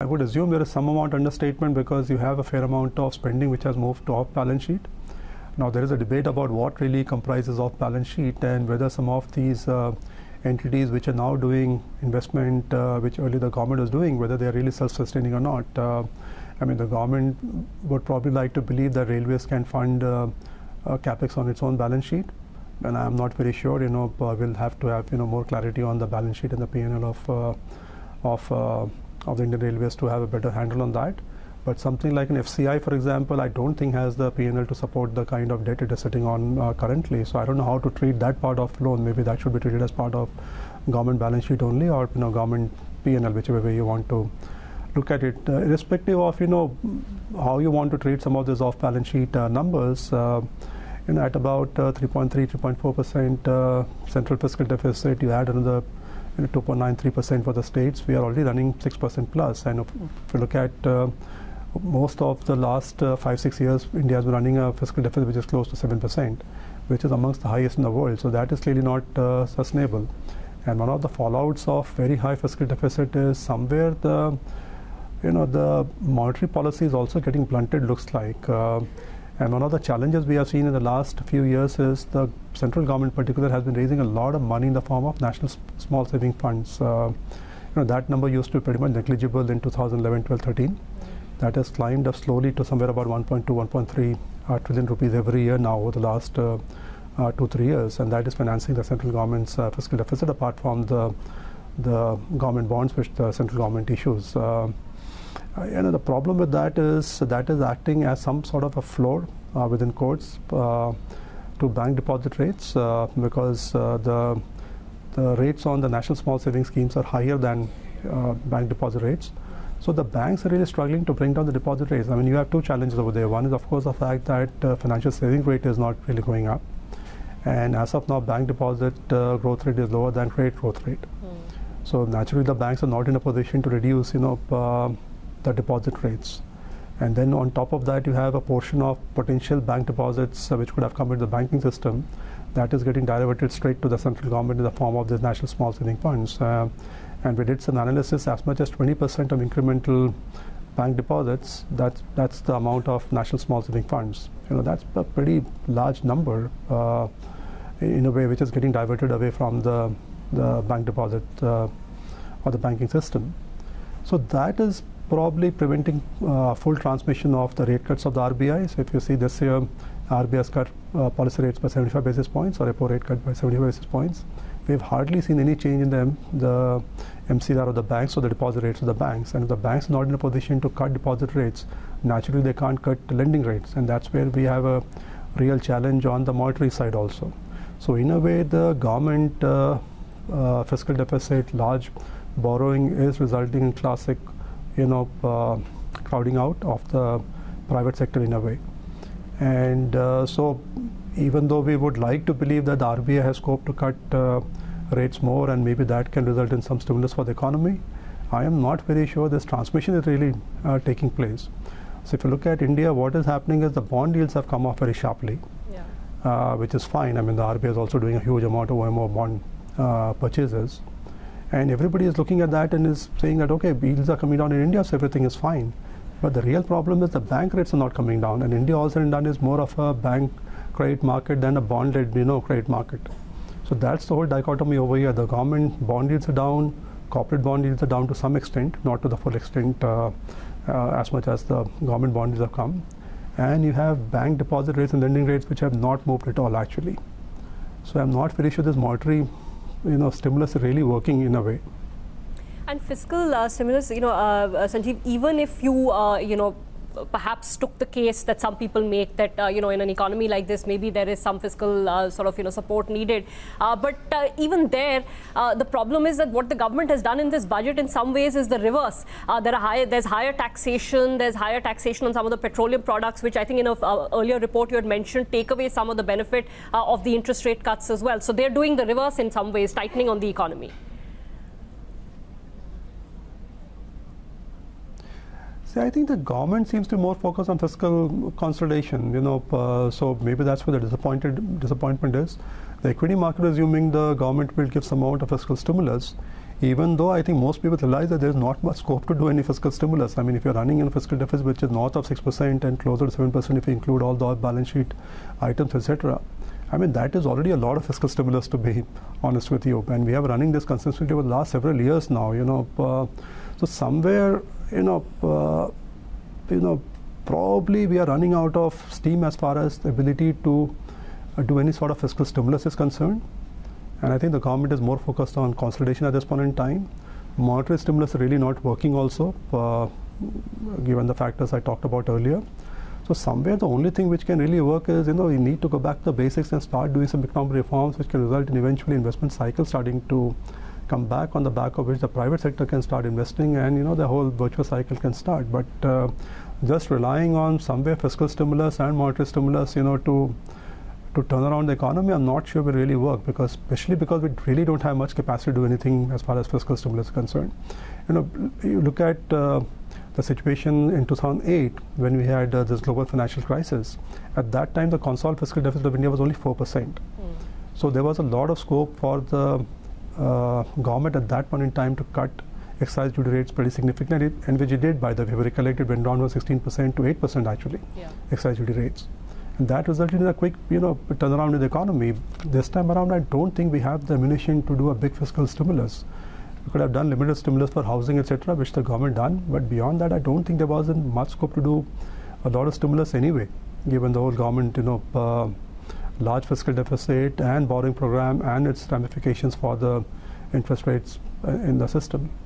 would assume there is some amount understatement because you have a fair amount of spending which has moved to off balance sheet. Now there is a debate about what really comprises off balance sheet and whether some of these entities which are now doing investment which earlier the government was doing, whether they are really self-sustaining or not. I mean, the government would probably like to believe that railways can fund capex on its own balance sheet, and I'm not very sure. We'll have to have more clarity on the balance sheet and the P&L of the Indian Railways to have a better handle on that. But something like an FCI, for example, I don't think has the P&L to support the kind of debt it is sitting on currently. So I don't know how to treat that part of loan. Maybe that should be treated as part of government balance sheet only, or government P&L, whichever way you want to look at it. Irrespective of how you want to treat some of these off balance sheet numbers, at about 3.3, 3.4% central fiscal deficit, you add another 2.93% for the states. We are already running 6% plus, and if you look at most of the last 5-6 years, India has been running a fiscal deficit which is close to 7%, which is amongst the highest in the world. So that is clearly not sustainable. And one of the fallouts of very high fiscal deficit is somewhere the monetary policy is also getting blunted, looks like. And one of the challenges we have seen in the last few years is the central government in particular has been raising a lot of money in the form of national small saving funds. That number used to be pretty much negligible in 2011, 12, 13. That has climbed up slowly to somewhere about 1.2, 1.3 trillion rupees every year now over the last 2-3 years, and that is financing the central government's fiscal deficit, apart from the government bonds which the central government issues. The problem with that is acting as some sort of a floor within quotes to bank deposit rates because the rates on the national small savings schemes are higher than bank deposit rates. So the banks are really struggling to bring down the deposit rates. I mean, you have two challenges over there. One is, of course, the fact that financial savings rate is not really going up. And as of now, bank deposit growth rate is lower than credit growth rate. So naturally, the banks are not in a position to reduce, the deposit rates. And then on top of that, you have a portion of potential bank deposits which could have come into the banking system that is getting diverted straight to the central government in the form of these national small saving funds. And we did some analysis, as much as 20% of incremental bank deposits, that's the amount of national small saving funds. That's a pretty large number in a way which is getting diverted away from the bank deposit or the banking system. So that is probably preventing full transmission of the rate cuts of the RBI. So if you see this year, RBI has cut policy rates by 75 basis points, or repo rate cut by 75 basis points. We've hardly seen any change in the MCLR of the banks or the deposit rates of the banks. And if the banks are not in a position to cut deposit rates, naturally they can't cut lending rates. And that's where we have a real challenge on the monetary side also. So in a way, the government fiscal deficit, large borrowing is resulting in classic crowding out of the private sector in a way. And so even though we would like to believe that the RBI has scope to cut rates more, and maybe that can result in some stimulus for the economy, I am not very sure this transmission is really taking place. So if you look at India, what is happening is the bond yields have come off very sharply, which is fine. I mean, the RBI is also doing a huge amount of OMO bond purchases. And everybody is looking at that and is saying that, okay, yields are coming down in India, so everything is fine. But the real problem is the bank rates are not coming down. And India, all said and done, is more of a bank credit market than a bond-led credit market. So that's the whole dichotomy over here. The government bond yields are down, corporate bond yields are down to some extent, not to the full extent as much as the government bond yields have come. And you have bank deposit rates and lending rates which have not moved at all actually. So I'm not very sure this monetary stimulus is really working in a way. And fiscal stimulus, Sanjeev, even if you, perhaps took the case that some people make that, in an economy like this, maybe there is some fiscal support needed. But even there, the problem is that what the government has done in this budget in some ways is the reverse. There's higher taxation, on some of the petroleum products, which I think in an earlier report you had mentioned take away some of the benefit of the interest rate cuts as well. So they're doing the reverse in some ways, tightening on the economy. I think the government seems to be more focused on fiscal consolidation, so maybe that's where the disappointment is. The equity market is assuming the government will give some amount of fiscal stimulus. even though I think most people realize that there is not much scope to do any fiscal stimulus. I mean, if you're running in a fiscal deficit which is north of 6% and closer to 7% if you include all the balance sheet items, etc., I mean, that is already a lot of fiscal stimulus, to be honest with you. And we have running this consistently over the last several years now, so somewhere, probably we are running out of steam as far as the ability to do any sort of fiscal stimulus is concerned. And I think the government is more focused on consolidation at this point in time. Monetary stimulus is really not working also, given the factors I talked about earlier. So somewhere the only thing which can really work is, we need to go back to the basics and start doing some economic reforms which can result in eventually investment cycle starting to come back, on the back of which the private sector can start investing, and the whole virtuous cycle can start. But just relying on somewhere fiscal stimulus and monetary stimulus, to turn around the economy, I'm not sure will really work, especially because we really don't have much capacity to do anything as far as fiscal stimulus is concerned. You look at the situation in 2008 when we had this global financial crisis. At that time, the consolidated fiscal deficit of India was only 4%. So there was a lot of scope for the government at that point in time to cut excise duty rates pretty significantly, and which it did, by the way. We recollected went down from 16% to 8% actually, excise duty rates. And that resulted in a quick, turnaround in the economy. This time around, I don't think we have the ammunition to do a big fiscal stimulus. We could have done limited stimulus for housing, etc., which the government done. But beyond that, I don't think there wasn't much scope to do a lot of stimulus anyway, given the whole government, large fiscal deficit and borrowing program and its ramifications for the interest rates in the system.